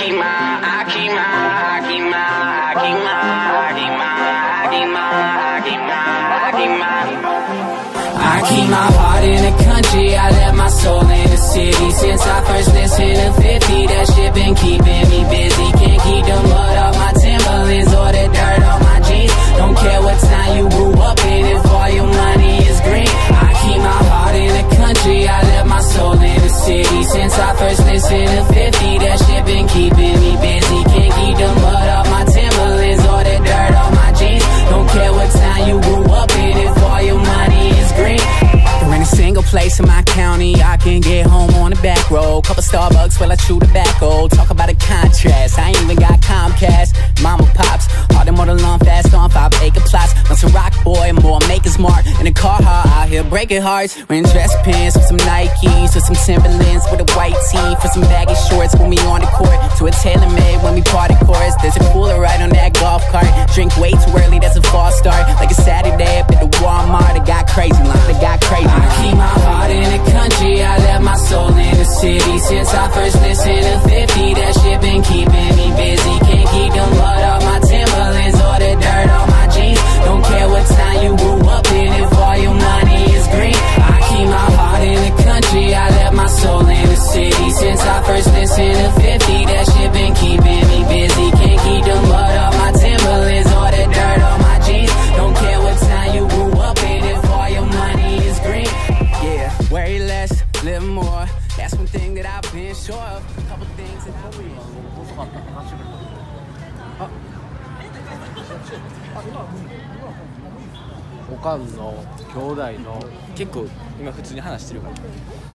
keep my heart in the country, I left my soul in the city. Since I first listened to 50, that shit been keeping me busy. Can't keep the mud off my Timberlands or the dirt on my jeans. Don't care what time you grew up in, if all your money is green. I keep my heart in the country, I left my soul in the city. Since I first listened to 50, that shit been keeping me busy. Can't keep the mud off my Timberlands or the dirt on my jeans. Don't care what time you grew up in, if all your money is green. There ain't a single place in my county I can get home on the back road. Couple Starbucks while I chew tobacco. Talk about a contrast, I ain't even got Comcast. Mama pops, all them on the lawn fast on 5-acre plots. Once a rock boy, more Maker's Mark. In a car out here breaking hearts. Wearing dress pants with some Nikes, with some Timberlands with a white tee, for some baggy shorts when we on the court, to a tailor-made when we party chorus. There's a cooler right on that golf cart. Drink way too early, that's a false start. Like a Saturday up at the Walmart, it got crazy line, it got crazy. I keep my heart in the country, I left my soul in the city. Since I first listened to 50, that shit been keeping me busy. Can't keep the mud off my Timberlands or the dirt on my jeans. Don't care what time you grew up in, if all your money is green. I keep my heart in the country, I left my soul in the city. Since I first listened to 50, that shit been keeping me busy. Can't keep the mud off my Timberlands or the dirt on my jeans. Don't care what time you grew up in, if all your money is green. Yeah, worry less, live more. That's one thing that I've been sure of. A couple things that I've been. おかんの兄弟の結構今普通に話してるから